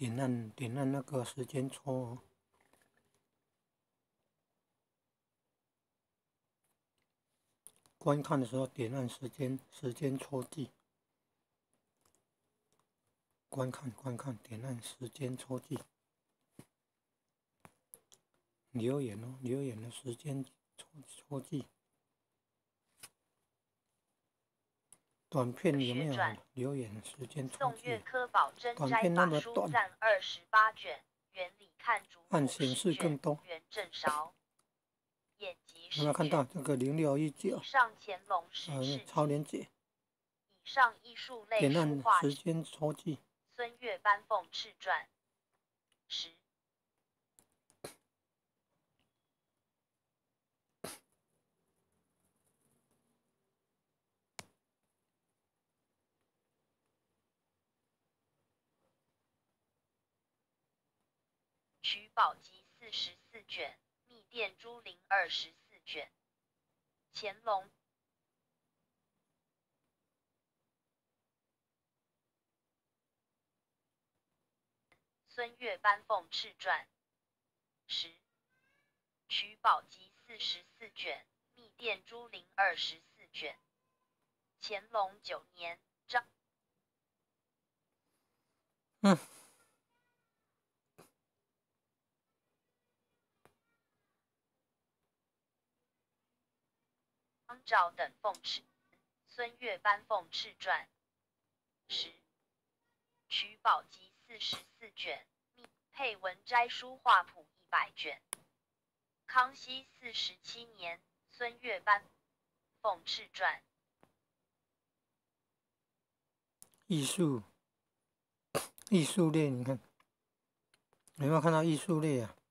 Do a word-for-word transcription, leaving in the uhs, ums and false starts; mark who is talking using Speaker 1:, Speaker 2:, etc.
Speaker 1: 点按点按那个时间戳哦。观看的时候点按时间时间戳记。观看观看点按时间戳记。留言哦，留言的时间戳戳记。短片有没有留言时间戳记？短片那么短，按显示更多。有没有看到这个零六一九？呃，超连结。点按时间戳记。孙悦班凤翅传十。取宝集四十四卷，密电珠灵二十四卷。乾隆。孙悦班凤翅传十。取宝集四十四卷，密电珠灵二十四卷。乾隆九年，张。嗯。张昭等凤翅，孙悦班凤翅传十。取宝集四十四卷，密配文摘书画谱一百卷。康熙四十七年，孙悦班凤翅传。艺术，艺术类，你看有没有看到艺术类啊？